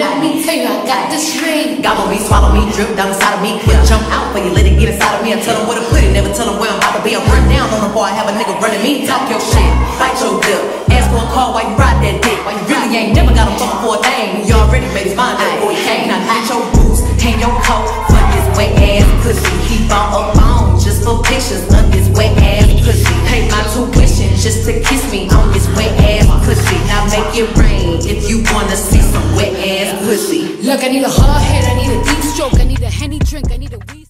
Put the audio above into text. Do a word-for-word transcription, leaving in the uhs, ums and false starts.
let me tell you, I got the string. Gobble me, swallow me, drip down inside of me. Quick jump out for you, let it get inside of me. I tell them where to put it, never tell them where I'm about to be. I run down on them before I have a nigga running me. Talk your shit, bite your lip. Ask for a call while you ride that dick. Why you really ain't never got him fucking for a thing. You already made his mind up before he came. Now get your boots, hang your coat for this wet ass pussy. He bought a phone just for pictures of this wet ass pussy. Pay my tuition just to kiss me on this wet ass pussy. Now make it rain if you wanna see some wet ass pussy. Look, I need a hard head, I need a deep stroke, I need a Henny drink, I need a weed.